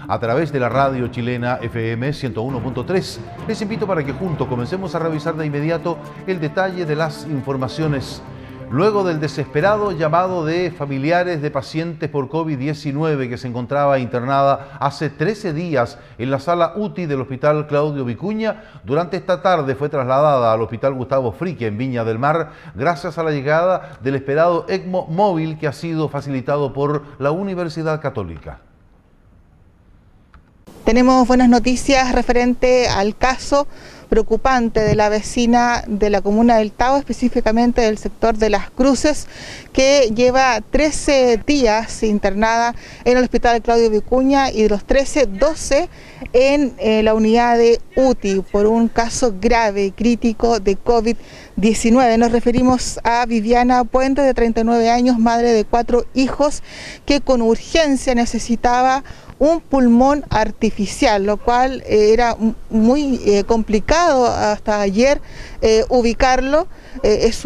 a través de la radio chilena FM 101.3. Les invito para que juntos comencemos a revisar de inmediato el detalle de las informaciones. Luego del desesperado llamado de familiares de pacientes por COVID-19 que se encontraba internada hace 13 días en la sala UTI del Hospital Claudio Vicuña, durante esta tarde fue trasladada al Hospital Gustavo Fricke en Viña del Mar gracias a la llegada del esperado ECMO móvil que ha sido facilitado por la Universidad Católica. Tenemos buenas noticias referente al caso preocupante de la vecina de la comuna del Tao, específicamente del sector de Las Cruces, que lleva 13 días internada en el Hospital Claudio Vicuña y de los 13, 12 en la unidad de UTI por un caso grave y crítico de COVID-19. Nos referimos a Viviana Puente, de 39 años, madre de 4 hijos, que con urgencia necesitaba un pulmón artificial, lo cual era muy complicado hasta ayer ubicarlo. Es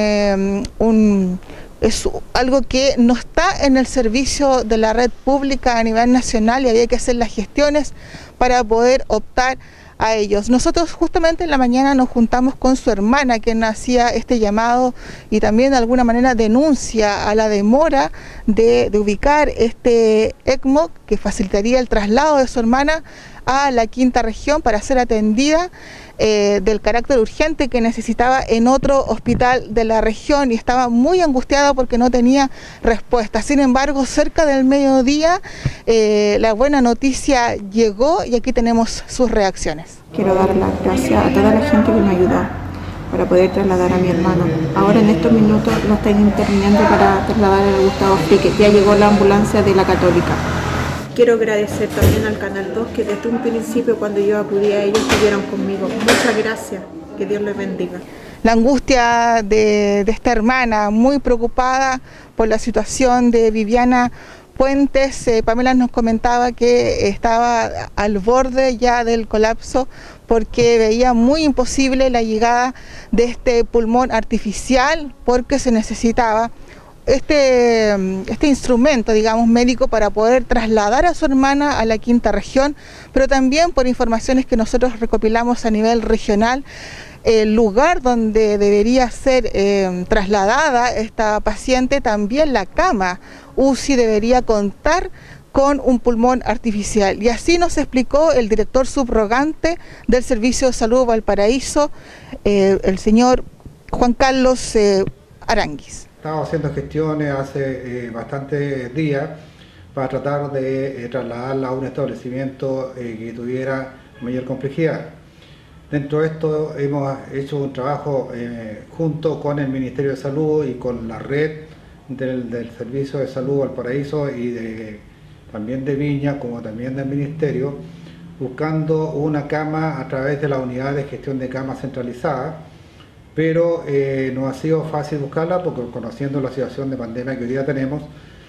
algo que no está en el servicio de la red pública a nivel nacional y había que hacer las gestiones para poder optar a ellos. Nosotros justamente en la mañana nos juntamos con su hermana, quien hacía este llamado y también de alguna manera denuncia a la demora de ubicar este ECMO que facilitaría el traslado de su hermana a la quinta región para ser atendida del carácter urgente que necesitaba en otro hospital de la región, y estaba muy angustiada porque no tenía respuesta. Sin embargo, cerca del mediodía la buena noticia llegó y aquí tenemos sus reacciones. Quiero dar las gracias a toda la gente que me ayudó para poder trasladar a mi hermano. Ahora en estos minutos lo están interviniendo para trasladar al Gustavo Fricke. Ya llegó la ambulancia de la Católica. Quiero agradecer también al Canal 2 que desde un principio, cuando yo acudí a ellos, estuvieron conmigo. Muchas gracias, que Dios les bendiga. La angustia de esta hermana, muy preocupada por la situación de Viviana Puentes. Pamela nos comentaba que estaba al borde ya del colapso porque veía muy imposible la llegada de este pulmón artificial, porque se necesitaba este instrumento, digamos, médico para poder trasladar a su hermana a la quinta región, pero también por informaciones que nosotros recopilamos a nivel regional, el lugar donde debería ser trasladada esta paciente, también la cama UCI debería contar con un pulmón artificial. Y así nos explicó el director subrogante del Servicio de Salud Valparaíso, el señor Juan Carlos Aranguis. Estamos haciendo gestiones hace bastantes días para tratar de trasladarla a un establecimiento que tuviera mayor complejidad. Dentro de esto hemos hecho un trabajo junto con el Ministerio de Salud y con la red del Servicio de Salud Valparaíso y también de Viña, como también del Ministerio, buscando una cama a través de la unidad de gestión de camas centralizada, pero no ha sido fácil buscarla porque conociendo la situación de pandemia que hoy día tenemos,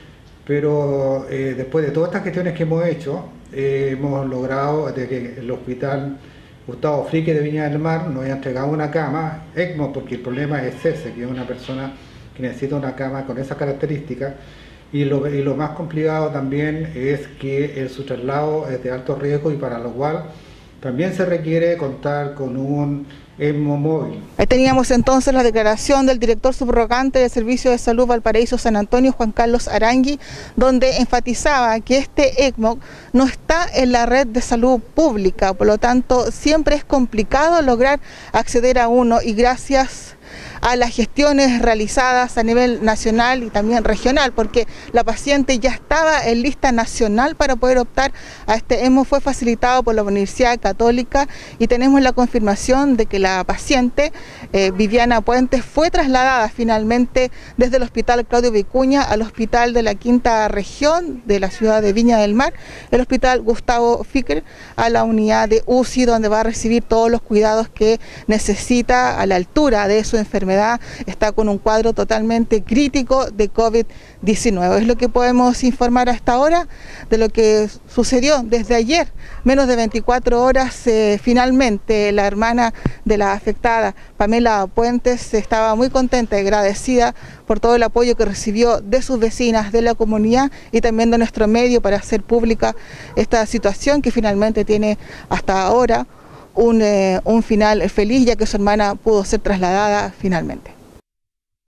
pero después de todas estas gestiones que hemos hecho, hemos logrado de que el Hospital Gustavo Fricke de Viña del Mar nos haya entregado una cama ECMO, porque el problema es ese, que es una persona que necesita una cama con esas características, y lo más complicado también es que su traslado es de alto riesgo y para lo cual también se requiere contar con un ECMO móvil. Ahí teníamos entonces la declaración del director subrogante del Servicio de Salud Valparaíso San Antonio, Juan Carlos Arangui, donde enfatizaba que este ECMO no está en la red de salud pública, por lo tanto siempre es complicado lograr acceder a uno, y gracias a las gestiones realizadas a nivel nacional y también regional, porque la paciente ya estaba en lista nacional para poder optar a este ECMO, fue facilitado por la Universidad Católica, y tenemos la confirmación de que la paciente Viviana Puentes fue trasladada finalmente desde el Hospital Claudio Vicuña al Hospital de la Quinta Región de la ciudad de Viña del Mar, el Hospital Gustavo Fricke, a la unidad de UCI, donde va a recibir todos los cuidados que necesita a la altura de su enfermedad enfermedad, está con un cuadro totalmente crítico de COVID-19. Es lo que podemos informar hasta ahora de lo que sucedió desde ayer, menos de 24 horas. Finalmente la hermana de la afectada, Pamela Puentes, estaba muy contenta y agradecida por todo el apoyo que recibió de sus vecinas, de la comunidad y también de nuestro medio para hacer pública esta situación que finalmente tiene hasta ahora un final feliz, ya que su hermana pudo ser trasladada finalmente.